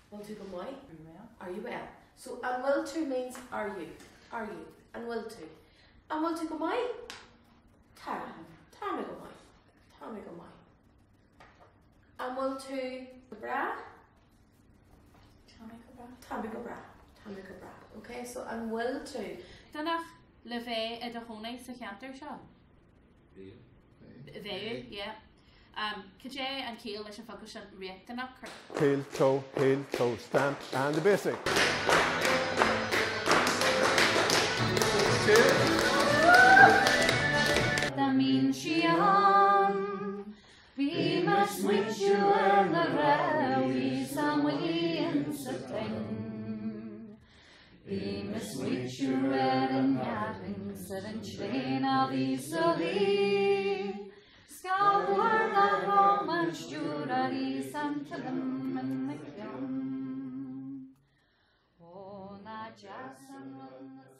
Will to go my? Are you well? Are you well? So, and will to means are you? Are you? And will to. And will to go my? Tara. Tara me go my. Tara me go my. And will to bra? Tara me go bra. Tara me go bra. Tara me go bra. Okay, so and will to. Danach leve at the honey sa canter shop. Veil, yeah. Kajay and Keel, I should focus on reacting up. Heel, toe, stand, and the basic. That means she on. We must wish you and the rally some way in sitting. We must wish you red and yapping, sitting train of easily. Scalward the home and Judaris and Killam and the Killam. Oh, na Jason.